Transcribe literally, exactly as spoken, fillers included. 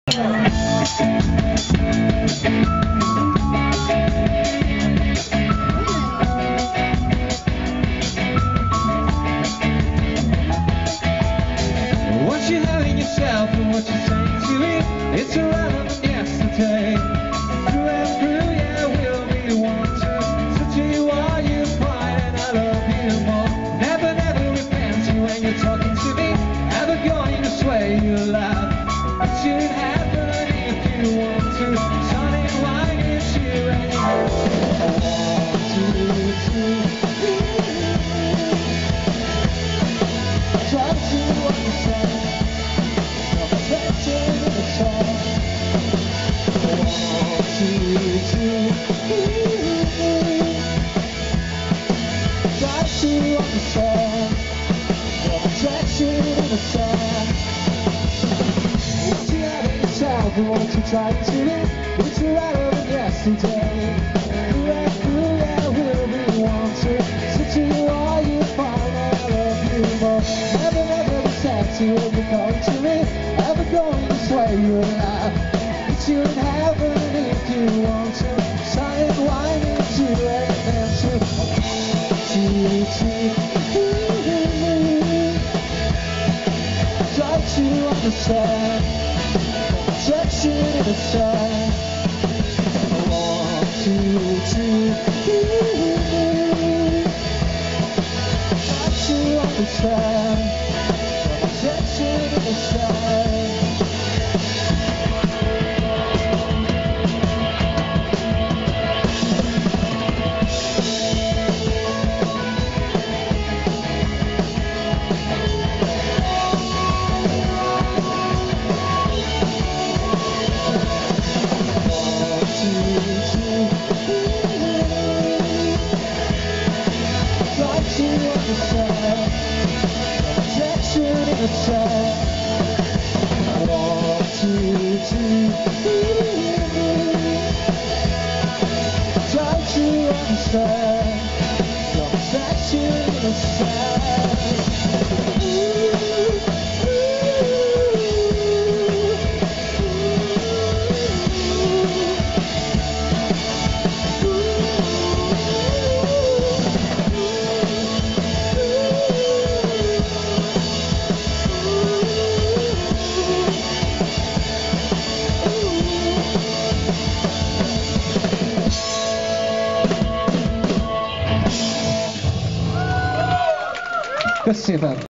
What you have in yourself and what you're saying to me, it's irrelevant yesterday. Through and through, yeah, we'll be the ones to to you are you fine and I love you more. Never, never repent you when you're talking to me, ever going to sway you loud. It shouldn't happen if you want to. Sun and wine is you and you want to. Try to understand. What you tried to do, it's irrelevant yesterday. Through and through, yeah, we'll be one to. So to you are you fine, I love you more. Never, never be sad to when you're calling to me, ever going to sway you alive. It's you in heaven if you want to. Sun and wine into and then to. Try to understand. Projection in the sun. One, two, three. Try to understand. Projection in the sun. One, two, three. Try to understand the reflection in the sun. Спасибо.